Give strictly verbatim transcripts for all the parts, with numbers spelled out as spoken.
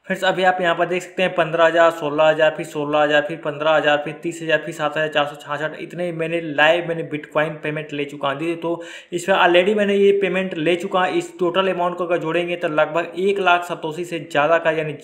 Friends अभी आप यहाँ पर देख सकते हैं पंद्रह हज़ार, सोलह हज़ार, फिर सोलह हज़ार, फिर पंद्रह हज़ार, फिर तीस हज़ार, फिर सात हज़ार चार सौ छियासठ, इतने मैंने लाइव मैंने बिटकॉइन पेमेंट ले चुका हूँ। तो इस पर ऑलरेडी मैंने ये पेमेंट ले चुका हूँ। इस टोटल अमाउंट को अगर जोड़ेंगे तो लगभग एक लाख सतोसी से ज़्यादा का, यानी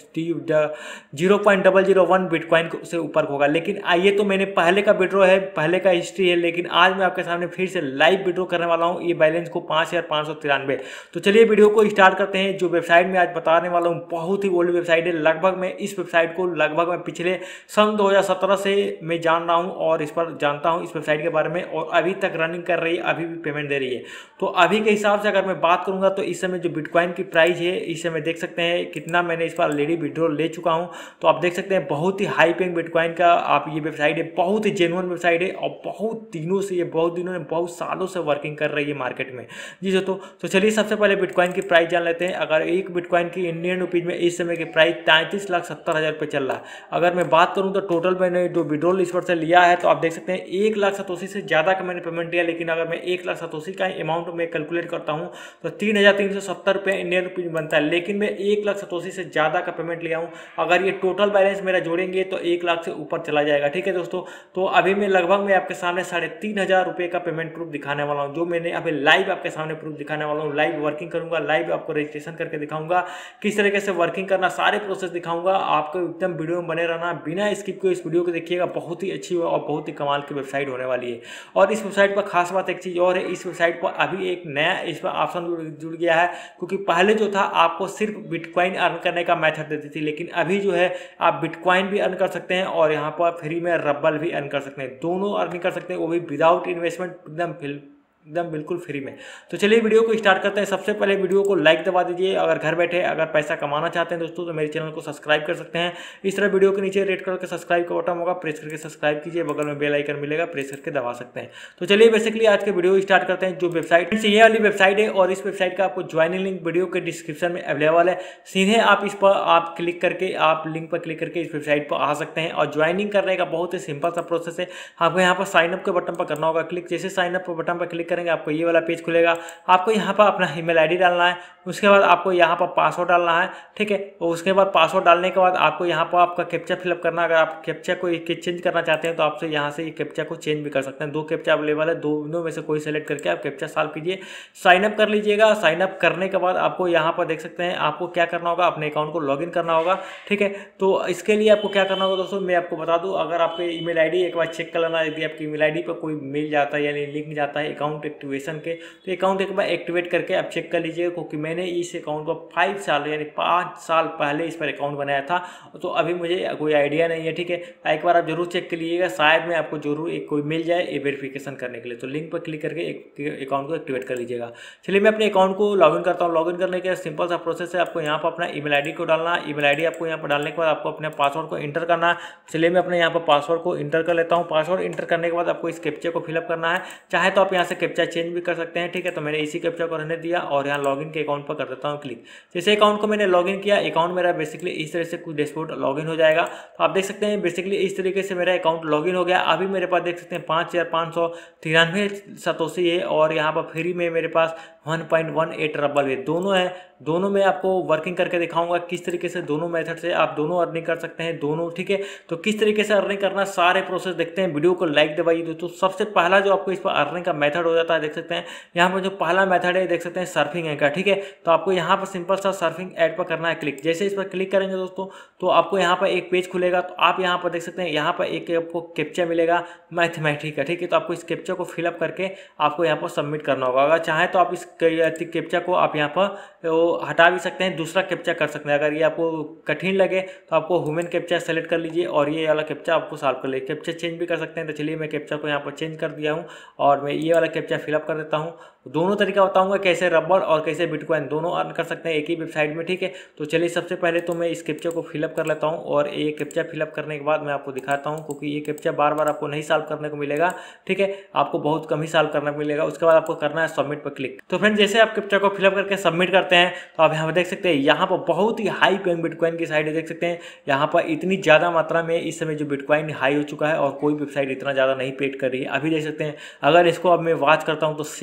zero point double zero one bitcoin से ऊपर होगा। लेकिन ये तो मैंने पहले का विड्रॉ है, पहले का हिस्ट्री है, लेकिन आज मैं आपके सामने फिर से लाइव विड्रॉ करने वाला हूँ ये बैलेंस को पाँच हज़ार पाँच सौ तिरानवे। तो चलिए वीडियो को स्टार्ट करते हैं। जो वेबसाइट में आज बताने वाला हूँ बहुत ही ओल्ड वेबसाइट है। लगभग मैं इस वेबसाइट को लगभग मैं पिछले सन दो हज़ार सत्रह से मैं जान रहा हूँ और इस पर जानता हूँ इस वेबसाइट के बारे में, और अभी तक रनिंग कर रही है, अभी भी पेमेंट दे रही है। तो अभी के हिसाब से अगर मैं बात करूँगा तो इस समय जो बिटकॉइन की प्राइस है, इस समय देख सकते हैं कितना मैंने इस पर ऑलरेडी विड्रॉ ले चुका हूँ। तो आप देख सकते हैं बहुत ही हाई पेइंग बिटकॉइन का आप ये वेबसाइट है, बहुत ही जेन्युइन वेबसाइट है, और बहुत दिनों से ये बहुत दिनों ने बहुत सालों से वर्किंग कर रही है मार्केट में जी। जो तो, तो चलिए सबसे पहले बिटकॉइन की प्राइस जान लेते हैं। अगर एक बिटकॉइन की इंडियन रुपीज में इस समय की प्राइस तैंतीस लाख सत्तर हज़ार रुपये चल रहा है। अगर मैं बात करूं तो टोटल मैंने जो विड्रॉल इस पर से लिया है तो आप देख सकते हैं एक लाख सतोसी से ज़्यादा का मैंने पेमेंट लिया। लेकिन अगर मैं एक लाख सतोसी का अमाउंट में कैलकुलेट करता हूं तो तीन हज़ार तीन सौ सत्तर रुपये इंडियन रुपीज बनता है। लेकिन मैं एक लाख सतोसी से ज़्यादा का पेमेंट लिया हूँ। अगर ये टोटल बैलेंस मेरा जोड़ेंगे तो एक लाख से ऊपर चला जाएगा। ठीक है दोस्तों, तो अभी मैं लगभग मैं आपके सामने साढ़े तीन हज़ार रुपये का पेमेंट प्रूफ दिखाने वाला हूँ, जो मैंने अभी लाइव आपके सामने प्रूफ दिखाने वाला हूँ। लाइव वर्किंग करूँगा, लाइव आपको रजिस्ट्रेशन करके दिखाऊंगा, किस तरीके से वर्किंग करना, सारे प्रोसेस दिखाऊंगा। आपको एकदम वीडियो में बने रहना, बिना स्किप को इस वीडियो को देखिएगा। बहुत ही अच्छी और बहुत ही कमाल की वेबसाइट होने वाली है। और इस वेबसाइट पर खास बात एक चीज़ और है, इस वेबसाइट पर अभी एक नया इस पर ऑप्शन जुड़ गया है। क्योंकि पहले जो था आपको सिर्फ बिटकॉइन अर्न करने का मेथड देती थी, लेकिन अभी जो है आप बिटकॉइन भी अर्न कर सकते हैं और यहाँ पर फ्री में रब्बल भी अर्न कर सकते हैं। दोनों अर्निंग कर सकते हैं, वो भी विदाउट इन्वेस्टमेंट, एकदम एकदम बिल्कुल फ्री में। तो चलिए वीडियो को स्टार्ट करते हैं। सबसे पहले वीडियो को लाइक दबा दीजिए। अगर घर बैठे अगर पैसा कमाना चाहते हैं दोस्तों तो मेरे चैनल को सब्सक्राइब कर सकते हैं। इस तरह वीडियो के नीचे रेड कलर का सब्सक्राइब का बटन होगा, प्रेस करके सब्सक्राइब कीजिए। बगल में बेल आइकन मिलेगा, प्रेस करके दबा सकते हैं। तो चलिए बेसिकली आज के वीडियो स्टार्ट करते हैं। जो वेबसाइट ये वाली वेबसाइट है और इस वेबसाइट का आपको ज्वाइनिंग लिंक वीडियो के डिस्क्रिप्शन में अवेलेबल है। सीधे आप इस पर आप क्लिक करके आप लिंक पर क्लिक करके इस वेबसाइट पर आ सकते हैं। और ज्वाइनिंग करने का बहुत ही सिंपल सा प्रोसेस है। आपको यहाँ पर साइनअप के बटन पर करना होगा क्लिक। जैसे साइनअप बटन पर क्लिक करेंगे आपको ये वाला पेज खुलेगा। आपको यहाँ पर अपना ईमेल आईडी डालना है, उसके बाद आपको यहाँ पर पासवर्ड डालना है। ठीक है, और उसके बाद पासवर्ड डालने के बाद आपको यहाँ पर आपका कैप्चा फिलअप करना है। अगर आप कैप्चा को चेंज करना चाहते हैं तो आपसे यहाँ से ये कैप्चा को चेंज भी कर सकते हैं। दो कैप्चा अवेलेबल है, दोनों में से कोई सेलेक्ट करके आप कैप्चा सॉल्व कीजिए, साइनअप कर लीजिएगा। साइनअप करने के बाद आपको यहाँ पर देख सकते हैं आपको क्या करना होगा, अपने अकाउंट को लॉगिन करना होगा। ठीक है, तो इसके लिए आपको क्या करना होगा दोस्तों मैं आपको बता दूँ। अगर आपके ईमेल आईडी एक बार चेक कर लेना, यदि आपकी ईमेल आईडी पर कोई मेल जाता है यानी लिंक जाता है अकाउंट एक्टिवेशन के, तो अकाउंट एक बार एक्टिवेट करके आप चेक कर लीजिएगा। क्योंकि मैंने इस अकाउंट को फाइव साल यानी पाँच साल पहले इस पर अकाउंट बनाया था, तो अभी मुझे कोई आइडिया नहीं है। ठीक है, एक बार आप जरूर चेक कर लीजिएगा, शायद में आपको जरूर एक कोई मिल जाए ये वेरिफिकेशन करने के लिए। तो लिंक पर क्लिक करके एक अकाउंट को एक्टिवेट कर लीजिएगा। चलिए मैं अपने अकाउंट को लॉगिन करता हूँ। लॉगिन करने के सिंपल सा प्रोसेस है, आपको यहाँ पर अपना ईमेल आईडी को डालना है। ईमेल आईडी आपको यहाँ पर डालने के बाद आपको अपने पासवर्ड को इंटर करना है। चलिए मैं अपने यहाँ पर पासवर्ड को इंटर कर लेता हूँ। पासवर्ड इंटर करने के बाद आपको इस कैप्चा को फिलअप करना है। चाहे तो आप यहाँ से कैप्चा चेंज भी कर सकते हैं। ठीक है, तो मैंने इसी कैप्चा को रहने दिया और यहाँ लॉगिन के अकाउंट पर कर देता हूँ क्लिक। जैसे अकाउंट को मैंने लॉगिन किया, अकाउंट मेरा बेसिकली इस तरह से कुछ डैशबोर्ड लॉगिन हो जाएगा। तो आप देख सकते हैं बेसिकली इस तरीके से मेरा अकाउंट लॉगिन हो गया। अभी मेरे पास देख सकते हैं पाँच हज़ार पाँच सौ तिरानवे सतोसी है और यहाँ पर फ्री में मेरे पास one point one eight ruble है। दोनों है, दोनों में आपको वर्किंग करके दिखाऊंगा किस तरीके से दोनों मेथड से आप दोनों अर्निंग कर सकते हैं दोनों। ठीक है, तो किस तरीके से अर्निंग करना सारे प्रोसेस देखते हैं। वीडियो को लाइक दबाइए दोस्तों। सबसे पहला जो आपको इस पर अर्निंग का मेथड हो जाता है देख सकते हैं यहाँ पर जो पहला मेथड है देख सकते हैं सर्फिंग एड का। ठीक है, तो आपको यहाँ पर सिंपल सा सर्फिंग एड पर करना है क्लिक। जैसे इस पर क्लिक करेंगे दोस्तों तो आपको यहाँ पर एक पेज खुलेगा। तो आप यहाँ पर देख सकते हैं यहाँ पर एक आपको कैप्चा मिलेगा मैथमेटिक का। ठीक है, तो आपको इस कैप्चा को फिलअप करके आपको यहाँ पर सबमिट करना होगा। अगर चाहे तो आप इस कैप्चा को आप यहाँ पर हटा भी सकते हैं, दूसरा कैप्चा कर सकते हैं। अगर ये आपको कठिन लगे तो आपको ह्यूमन कैप्चा सेलेक्ट कर लीजिए और ये वाला कैप्चा आपको सॉल्व कर लीजिए। कैप्चा चेंज भी कर सकते हैं। तो चलिए मैं कैप्चा को यहाँ पर चेंज कर दिया हूँ और मैं ये वाला कैप्चा फिलअप कर देता हूँ। दोनों तरीका बताऊंगा कैसे रबर और कैसे बिटकॉइन दोनों अर्न कर सकते हैं एक ही वेबसाइट में। ठीक है, तो चलिए सबसे पहले तो मैं इस कैप्चा को फिलअप कर लेता हूं और ये कैप्चा फिलअप करने के बाद मैं आपको दिखाता हूं, क्योंकि ये कैप्चा बार बार आपको नहीं सॉल्व करने को मिलेगा। ठीक है, आपको बहुत कम ही सॉल्व करने को मिलेगा। उसके बाद आपको करना है सबमिट पर क्लिक। तो फ्रेंड जैसे आप कैप्चा को फिलअप करके सबमिट करते हैं तो आप यहाँ पर देख सकते हैं यहाँ पर बहुत ही हाई पेइंग बिटकॉइन की साइड देख सकते हैं। यहाँ पर इतनी ज़्यादा मात्रा में इस समय जो बिटकॉइन हाई हो चुका है और कोई वेबसाइट इतना ज़्यादा नहीं पेड कर रही है। अभी देख सकते हैं अगर इसको अब मैं वॉच करता हूँ तो सेवन सतोसी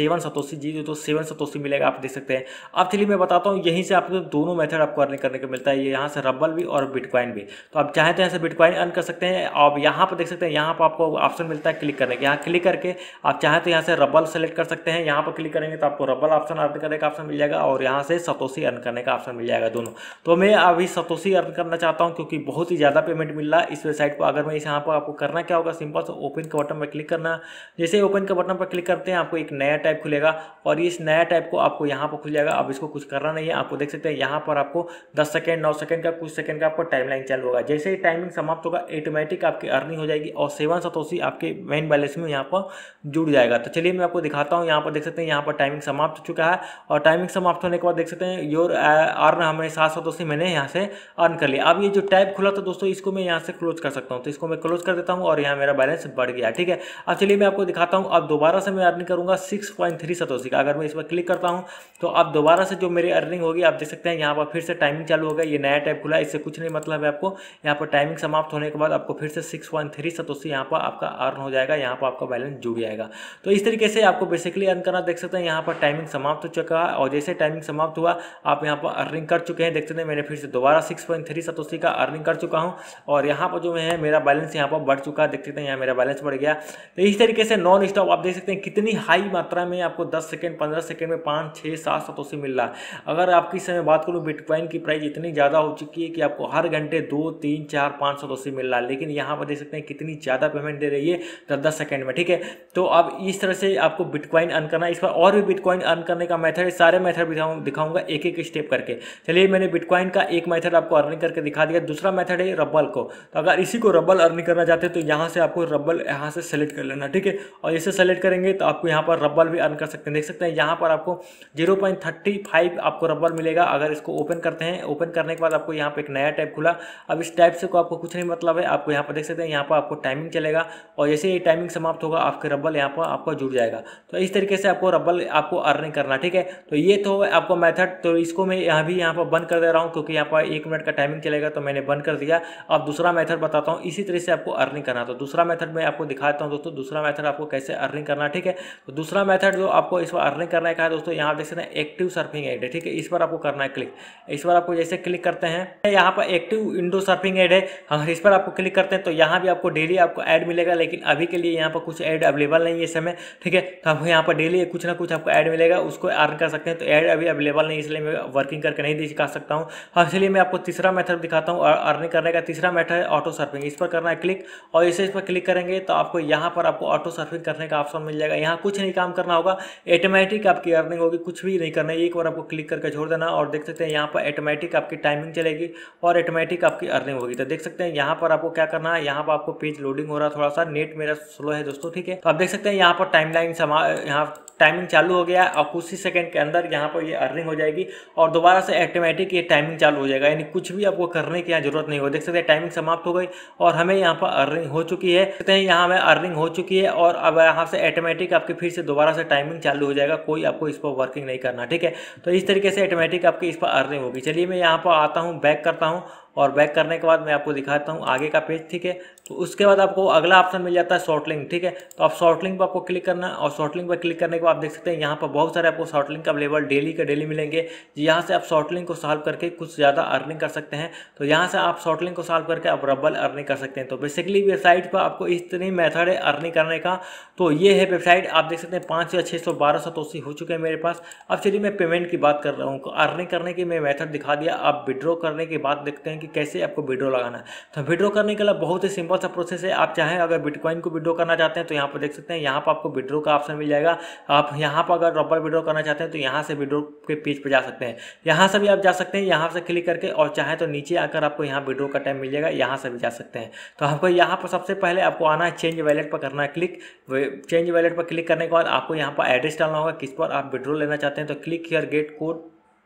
सतोशी जी तो सेवन सतोशी मिलेगा, आप देख सकते हैं। अब चलिए मैं बताता हूँ, यहीं से आपको दोनों मेथड आपको अर्निंग करने को मिलता है, ये यहाँ से रबल भी और बिटकॉइन भी। तो आप चाहें तो यहाँ से बिटकॉइन अर्न कर सकते हैं। आप यहाँ पर देख सकते हैं, यहाँ पर आपको ऑप्शन मिलता है क्लिक करने के, यहाँ क्लिक करके आप चाहें तो यहाँ से रबल सेलेक्ट कर सकते हैं। यहाँ पर क्लिक करेंगे तो आपको रबल ऑप्शन अर्न करने का ऑप्शन मिल जाएगा और यहाँ से सतोशी अर्न करने का ऑप्शन मिल जाएगा दोनों। तो मैं अभी सतोशी अर्न करना चाहता हूँ क्योंकि बहुत ही ज़्यादा पेमेंट मिल रहा है इस वेबसाइट पर। अगर मैं इस यहाँ पर आपको करना क्या होगा, सिंपल से ओपन के बटन पर क्लिक करना। जैसे ओपन के बटन पर क्लिक करते हैं आपको एक नया टाइप खुलेगा और इस नया टाइप को आपको यहाँ पर खुल जाएगा। अब इसको कुछ करना नहीं है, आपको देख सकते हैं यहाँ पर आपको दस सेकंड नौ सेकंड का कुछ सेकंड का आपको टाइमलाइन चालू होगा। जैसे ही टाइमिंग समाप्त होगा ऑटोमेटिक आपकी अर्निंग हो जाएगी और सेवन सतोशी आपके मेन बैलेंस में यहाँ पर जुड़ जाएगा। तो चलिए मैं आपको दिखाता हूँ। यहाँ पर देख सकते हैं यहाँ पर टाइमिंग समाप्त हो चुका है और टाइमिंग समाप्त होने के बाद देख सकते हैं योर अर्न हमें सात सतोशी मैंने यहाँ से अर्न कर लिया। अब ये जो टैब खुला था दोस्तों, इसको मैं यहाँ से क्लोज कर सकता हूँ, तो इसको मैं क्लोज कर देता हूँ और यहाँ मेरा बैलेंस बढ़ गया। ठीक है, अब चलिए मैं आपको दिखाता हूँ। अब दोबारा से मैं अर्निंग करूँगा सिक्स पॉइंट थ्री सतोशी का। अगर मैं इस पर क्लिक करता हूँ तो अब दोबारा से जो मेरी अर्निंग होगी, आप देख सकते हैं यहाँ पर फिर से टाइमिंग चालू हो गया। ये नया टैब खुला है, इससे कुछ नहीं मतलब है आपको। यहाँ पर टाइमिंग समाप्त होने के बाद आपको फिर से सिक्स पॉइंट थ्री सतोशी यहाँ पर आपका अर्न हो जाएगा, यहाँ पर आपका बैलेंस जुड़ जाएगा। तो इस तरीके से आपको बेसिकली अर्न करना, देख सकते हैं यहाँ पर टाइमिंग समाप्त हो चुका है और जैसे टाइमिंग समाप्त हुआ आप यहाँ पर अर्निंग कर चुके हैं। देख सकते हैं मैंने फिर से दोबारा सिक्स पॉइंट थ्री सतोशी का अर्निंग कर चुका हूँ और यहाँ पर जो है मेरा बैलेंस यहाँ पर बढ़ चुका है। देख सकते हैं यहाँ मेरा बैलेंस बढ़ गया। तो इस तरीके से नॉन स्टॉप आप देख सकते हैं कितनी हाई मात्रा में आपको दस सेकंड पंद्रह सेकंड में पाँच छः सात सतोशी मिल रहा है। अगर आपकी समय बात करूँ, बिटकॉइन की प्राइस इतनी ज़्यादा हो चुकी है कि आपको हर घंटे दो तीन चार पाँच सतोशी मिल रहा है, लेकिन यहाँ पर देख सकते हैं कितनी ज़्यादा पेमेंट दे रही है दस दस सेकंड में। ठीक है, तो अब इस तरह से आपको बिटकॉइन अर्न करना है। इस पर और भी बिटकॉइन अर्न करने का मेथड, सारे मेथड दिखाऊंगा एक एक स्टेप करके। चलिए मैंने बिटकॉइन का एक मेथड आपको अर्निंग करके दिखा दिया। दूसरा मेथड है रबल को। तो अगर इसी को रबल अर्निंग करना चाहते हैं तो यहाँ से आपको रबल यहाँ से सेलेक्ट कर लेना। ठीक है, और इसे सेलेक्ट करेंगे तो आपको यहाँ पर रबल भी अर्न कर सकते हैं। देख सकते हैं यहाँ पर आपको जीरो पॉइंट थर्टी फाइव आपको रबल मिलेगा। अगर इसको ओपन करते हैं, ओपन करने के बाद आपको यहाँ पर एक नया टाइप खुला। अब इस टाइप से को आपको कुछ नहीं मतलब है, आपको यहाँ पर देख सकते हैं यहाँ पर आपको टाइमिंग चलेगा और जैसे ये टाइमिंग समाप्त होगा आपके रबल यहाँ पर आपका जुड़ जाएगा। तो इस तरीके से आपको रबल आपको अर्निंग करना। ठीक है, तो ये तो आपको मेथड, तो इसको मैं यहाँ भी यहाँ पर बंद कर दे रहा हूँ क्योंकि यहाँ पर एक मिनट का टाइमिंग चलेगा, तो मैंने बंद कर दिया। अब दूसरा मेथड बताता हूँ, इसी तरह से आपको अर्निंग करना। तो दूसरा मेथड मैं आपको दिखाता हूँ दोस्तों, दूसरा मेथड आपको कैसे अर्निंग करना। ठीक है, तो दूसरा मेथड जो आपको इस पर अर्निंग करने का है दोस्तों, यहाँ देख सकते हैं एक्टिव सर्फिंग एड है। ठीक है, इस पर आपको करना है क्लिक। इस पर आपको जैसे क्लिक करते हैं यहाँ पर एक्टिव विंडो सर्फिंग एड है, अगर इस पर आपको क्लिक करते हैं तो यहाँ भी आपको डेली आपको ऐड मिलेगा, लेकिन अभी के लिए यहाँ पर कुछ ऐड अवेलेबल नहीं है इस समय। ठीक है, तो आपको यहाँ पर डेली कुछ ना कुछ आपको ऐड मिलेगा, उसको अर्न कर सकते हैं। तो ऐड अभी अवेलेबल नहीं, इसलिए मैं वर्किंग करके नहीं दिखा सकता हूँ। हाँ, इसलिए मैं आपको तीसरा मेथड दिखाता हूँ अर्निंग करने का। तीसरा मेथड है ऑटो सर्फिंग। इस पर करना है क्लिक और इसे इस पर क्लिक करेंगे तो आपको यहाँ पर आपको ऑटो सर्फिंग करने का ऑप्शन मिल जाएगा। यहाँ कुछ नहीं काम करना होगा, ऑटोमेटिक आपकी अर्निंग होगी, कुछ भी नहीं करना है। एक बार आपको क्लिक करके छोड़ देना और देख सकते हैं यहाँ पर ऑटोमेटिक आपकी टाइमिंग चलेगी और ऑटोमेटिक आपकी अर्निंग होगी। तो देख सकते हैं यहाँ पर आपको क्या करना है, यहाँ पर आपको पेज लोडिंग हो रहा है, थोड़ा सा नेट मेरा स्लो है दोस्तों। ठीक है, तो आप देख सकते हैं यहाँ पर टाइमलाइन समा यहाँ टाइमिंग चालू हो गया और कुछ ही सेकंड के अंदर यहाँ पर ये अर्निंग हो जाएगी और दोबारा से ऑटोमेटिक ये टाइमिंग चालू हो जाएगा, यानी कुछ भी आपको करने की यहाँ जरूरत नहीं हो। देख सकते हैं टाइमिंग समाप्त हो गई और हमें यहाँ पर अर्निंग हो चुकी है। देखते हैं यहाँ हमें अर्निंग हो चुकी है और अब यहाँ से ऑटोमेटिक आपकी फिर से दोबारा से टाइमिंग चालू हो जाएगा, कोई आपको इस पर वर्किंग नहीं करना। ठीक है, तो इस तरीके से ऑटोमेटिक आपकी इस पर अर्निंग होगी। चलिए मैं यहाँ पर आता हूँ, बैक करता हूँ और बैक करने के बाद मैं आपको दिखाता हूँ आगे का पेज। ठीक है, तो उसके बाद आपको अगला ऑप्शन मिल जाता है शॉर्ट लिंक। ठीक है, तो आप शॉर्ट लिंक पर आपको क्लिक करना और शॉर्ट लिंक पर क्लिक करने के बाद आप देख सकते हैं यहाँ पर बहुत सारे आपको शॉर्ट लिंक अवेलेबल डेली के डेली मिलेंगे। यहाँ से आप शॉर्ट लिंक को सॉल्व करके कुछ ज़्यादा अर्निंग कर सकते हैं। तो यहाँ से आप शॉर्ट लिंक को सॉल्व करके आप रबल अर्निंग कर सकते हैं। तो बेसिकली वेबसाइट पर आपको इतनी मेथड है अर्निंग करने का। तो ये है वेबसाइट, आप देख सकते हैं पाँच या छः सौ बारह सतोशी हो चुके हैं मेरे पास। अब चलिए मैं पेमेंट की बात कर रहा हूँ। अर्निंग करने की मैं मेथड दिखा दिया, आप विड्रॉ करने की बात देखते हैं कि कैसे आपको विड्रॉ लगाना है। तो विड्रॉ करने के लिए बहुत ही सिंपल सा प्रोसेस है। आप चाहें अगर बिटकॉइन को विड्रॉ करना चाहते हैं तो यहाँ पर देख सकते हैं यहाँ पर आपको विड्रॉ का ऑप्शन मिल जाएगा। आप यहाँ पर अगर रबल विड्रॉ करना चाहते हैं तो यहाँ से विड्रॉ के पेज पर जा सकते हैं, यहाँ से भी आप जा सकते हैं, यहाँ से क्लिक करके, और चाहे तो नीचे आकर आपको यहाँ विड्रॉ का टाइम मिल जाएगा, यहाँ से भी जा सकते हैं। तो आपको यहाँ पर सबसे पहले आपको आना है चेंज वैलेट पर करना है क्लिक। चेंज वैलेट पर क्लिक करने के बाद आपको यहाँ पर एड्रेस डालना होगा किस पर आप विड्रॉ लेना चाहते हैं। तो click here get code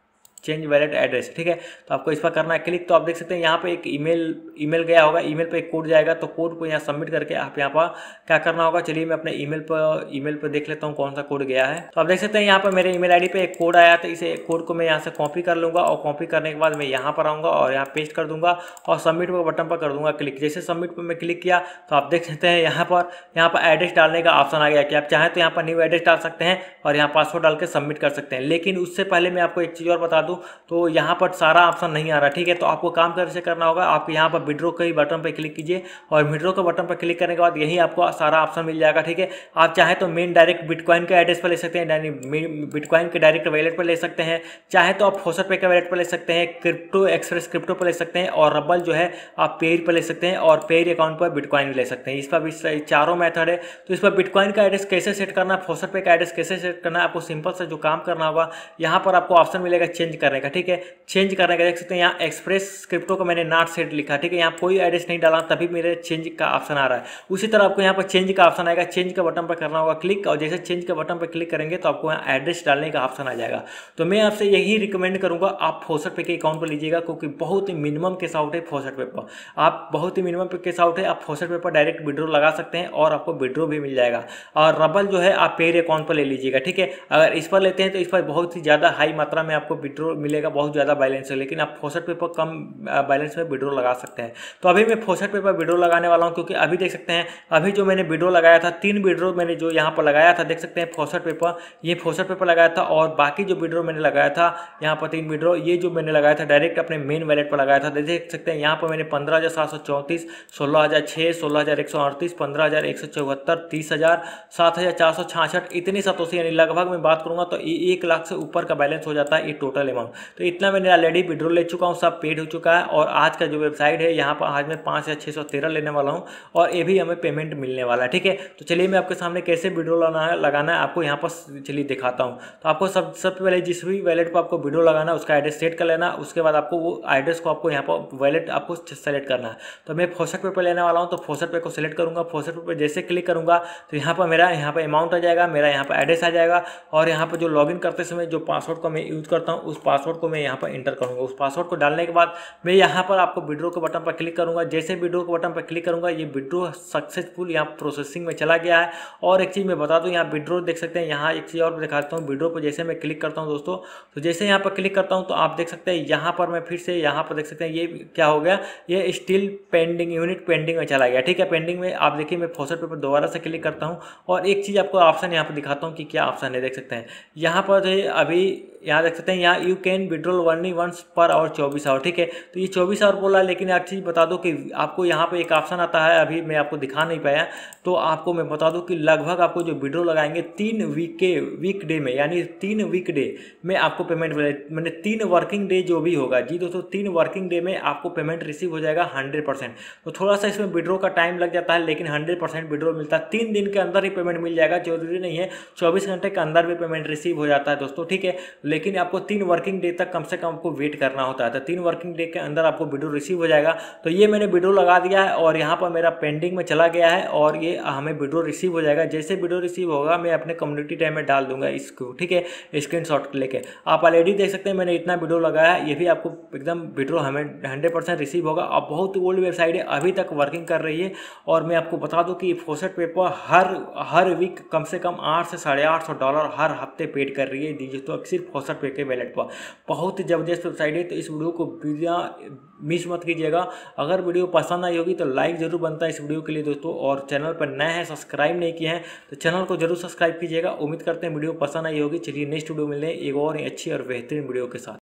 change wallet address, ठीक है। तो आपको इस पर करना है क्लिक। तो आप देख सकते हैं यहाँ पे एक ईमेल ईमेल गया होगा, ईमेल पे एक कोड जाएगा, तो कोड को यहाँ सबमिट करके आप यहाँ पर क्या करना होगा, चलिए मैं अपने ईमेल पर ईमेल पर देख लेता हूँ कौन सा कोड गया है। तो आप देख सकते हैं यहाँ पर मेरे ईमेल आईडी पे एक कोड आया, तो इसे कोड को मैं यहाँ से कॉपी कर लूँगा और कॉपी करने के बाद मैं यहाँ पर आऊँगा और यहाँ पेस्ट कर दूँगा और सबमिट पर बटन पर कर दूँगा क्लिक। जैसे सबमिट पर मैं क्लिक किया तो आप देख सकते हैं यहाँ पर यहाँ पर एड्रेस डालने का ऑप्शन आ गया कि आप चाहें तो यहाँ पर न्यू एड्रेस डाल सकते हैं और यहाँ पासवर्ड डाल के सबमिट कर सकते हैं। लेकिन उससे पहले मैं आपको एक चीज़ और बता दूँ, तो यहाँ पर सारा ऑप्शन नहीं आ रहा, ठीक है। तो आपको काम कैसे करना होगा, आप यहाँ पर विड्रॉ के बटन पर क्लिक कीजिए और विड्रॉ के बटन पर क्लिक करने के बाद यही आपको सारा ऑप्शन मिल जाएगा, ठीक है। आप चाहे तो मेन डायरेक्ट बिटकॉइन के एड्रेस पर ले सकते हैं, बिटकॉइन के डायरेक्ट वैलेट पर ले सकते हैं, चाहे तो आप फोसर पे के वैलेट पर ले सकते हैं, क्रिप्टो एक्सप्रेस क्रिप्टो पर ले सकते हैं और रबल जो है आप पेयर पर ले सकते हैं और पेयर अकाउंट पर बिटकॉइन ले सकते हैं। इस पर भी चारों मेथड है। तो इस पर बिटकॉइन का एड्रेस कैसे सेट करना है, फोसर पे का एड्रेस कैसे सेट करना है, आपको सिंपल से जो काम करना होगा, यहाँ पर आपको ऑप्शन मिलेगा चेंज करने का, ठीक है। चेंज करने का देख सकते हैं यहाँ एक्सप्रेस क्रिप्टो को मैंने नॉट सेट लिखा, ठीक है। यहाँ कोई एड्रेस नहीं डाला तभी मेरे चेंज का ऑप्शन आ रहा है। उसी तरह आपको यहाँ पर चेंज का ऑप्शन आएगा, चेंज के बटन पर करना होगा क्लिक और जैसे चेंज के बटन पर क्लिक करेंगे तो आपको यहाँ एड्रेस डालने का ऑप्शन आ जाएगा। तो मैं आपसे यही रिकमेंड करूँगा आप फोसर पे के अकाउंट पर लीजिएगा, क्योंकि बहुत ही मिनिमम केस आउट है फोसर पे पर, आप बहुत ही मिनिमम केस आउट है, आप फोसर पे पर डायरेक्ट विड्रॉ लगा सकते हैं और आपको विड्रॉ भी मिल जाएगा। और रबल जो है आप पेयर अकाउंट पर ले लीजिएगा, ठीक है। अगर इस पर लेते हैं तो इस पर बहुत ही ज़्यादा हाई मात्रा में आपको विड्रॉ मिलेगा, बहुत ज़्यादा बैलेंस है, लेकिन आप फोसर पे पर कम बैलेंस में विड्रॉ लगा सकते हैं। तो अभी मैं फोसर पे पर विड्रॉ लगाने वाला हूँ, क्योंकि अभी देख सकते हैं अभी जो मैंने विड्रॉ लगाया था, तीन विड्रॉ मैंने जो यहाँ पर लगाया था, देख सकते हैं फोसर पेपर, ये फोसर पेपर लगाया था और बाकी जो विड्रॉ मैंने लगाया था यहाँ पर तीन विड्रॉ, ये जो मैंने लगाया था डायरेक्ट अपने मेन वैलेट पर लगाया था। देख सकते हैं यहाँ पर मैंने पंद्रह हज़ार सात सौ चौंतीस, सोलह हज़ार छः, सोलह हज़ार एक सौ अड़तीस, पंद्रह हज़ार एक सौ चौहत्तर, तीस हज़ार, सात हज़ार चार सौ छाछठ, इतनी सतोशी, यानी लगभग मैं बात करूँगा तो एक लाख से ऊपर का बैलेंस हो जाता है ये टोटल अमाउंट। तो इतना मैंने ऑलरेडी विड्रॉ ले चुका हूँ, सब पेड हो चुका है। और आज का जो वेबसाइट है यहाँ पर आज मैं पाँच हज़ार छः सौ तेरह लेने वाला हूँ और ये भी हमें पेमेंट मिलने वाला है, ठीक है। तो चलिए मैं आपके सामने कैसे विड्रॉ लगाना है लगाना है आपको यहाँ पर चलिए दिखाता हूँ। तो आपको सब सबसे पहले जिस भी वैलेट पर आपको विड्रॉ लगाना है उसका एड्रेस सेट कर लेना, उसके बाद आपको वो एड्रेस को आपको यहाँ पर वैलेट आपको सेलेक्ट करना है। तो मैं फोसर पे पर लेने वाला हूँ, तो फोसर पे को सिलेक्ट करूँगा। फोसर पे पर जैसे क्लिक करूँगा तो यहाँ पर मेरा यहाँ पर अमाउंट आ जाएगा, मेरा यहाँ पर एड्रेस आ जाएगा और यहाँ पर जो लॉगिन करते समय जो पासवर्ड को मैं यूज़ करता हूँ उस पासवर्ड को मैं यहाँ पर इंटर करूँगा। उस पासवर्ड को डालने के बाद मैं यहाँ पर आपको विड्रॉ के बटन पर क्लिक करूँगा। जैसे विड्रॉ के बटन पर क्लिक करूँगा ये विड्रॉ सक्सेसफुल यहाँ प्रोसेसिंग में चला गया है। और एक चीज़ मैं बता दूँ, यहाँ विड्रॉ देख सकते हैं, यहाँ एक चीज़ और दिखाता हूँ। विड्रॉ पर जैसे मैं क्लिक करता हूँ दोस्तों, तो जैसे यहाँ पर क्लिक करता हूँ तो आप देख सकते हैं यहाँ पर मैं फिर से यहाँ पर देख सकते हैं ये क्या हो गया, ये स्टिल पेंडिंग यूनिट पेंडिंग में चला गया, ठीक है। पेंडिंग में आप देखिए मैं फोसर पे पर दोबारा से क्लिक करता हूँ और एक चीज़ आपको ऑप्शन यहाँ पर दिखाता हूँ कि क्या ऑप्शन है। देख सकते हैं यहाँ पर अभी यहाँ देख सकते हैं यहाँ you can withdrawal only once per hour चौबीस आवर, ठीक है। तो ये चौबीस आवर बोला, लेकिन एक चीज़ बता दो कि आपको यहाँ पे एक ऑप्शन आता है, अभी मैं आपको दिखा नहीं पाया, तो आपको मैं बता दूं कि लगभग आपको जो विड्रॉ लगाएंगे तीन वीक के वीक डे में, यानी तीन वीक डे में आपको पेमेंट मैंने तीन वर्किंग डे जो भी होगा जी दोस्तों, तीन वर्किंग डे में आपको पेमेंट रिसीव हो जाएगा हंड्रेड परसेंट। तो थोड़ा सा इसमें विड्रॉ का टाइम लग जाता है, लेकिन हंड्रेड परसेंट विड्रॉ मिलता है। तीन दिन के अंदर ही पेमेंट मिल जाएगा, जरूरी नहीं है चौबीस घंटे के अंदर भी पेमेंट रिसीव हो जाता है दोस्तों, ठीक है। लेकिन आपको तीन वर्किंग डे तक कम से कम आपको वेट करना होता है, तो तीन वर्किंग डे के अंदर आपको विड्रॉ रिसीव हो जाएगा। तो ये मैंने विड्रॉ लगा दिया है और यहाँ पर मेरा पेंडिंग में चला गया है और ये हमें विड्रॉ रिसीव हो जाएगा। जैसे विड्रॉ रिसीव होगा मैं अपने कम्युनिटी टैब में डाल दूंगा इसको, ठीक है, स्क्रीनशॉट लेके। आप ऑलरेडी देख सकते हैं मैंने इतना विड्रॉ लगाया, ये भी आपको एकदम विड्रॉ हमें हंड्रेड परसेंट रिसीव होगा। अब बहुत ओल्ड वेबसाइट है, अभी तक वर्किंग कर रही है और मैं आपको बता दूं कि फोसर पेपर हर हर वीक कम से कम आठ से साढ़े आठ सौ डॉलर हर हफ्ते पेड कर रही है दीजिए, तो सिर्फ फोसर पे के वैलेट पर। बहुत ही ज़बरदस्त वेबसाइट है, तो इस वीडियो को बिना मिस मत कीजिएगा। अगर वीडियो पसंद आई होगी तो लाइक जरूर बनता है इस वीडियो के लिए दोस्तों, और चैनल पर नए हैं सब्सक्राइब नहीं किए हैं तो चैनल को जरूर सब्सक्राइब कीजिएगा। उम्मीद करते हैं वीडियो पसंद आई होगी। चलिए नेक्स्ट वीडियो मिलते हैं एक और अच्छी और बेहतरीन वीडियो के साथ।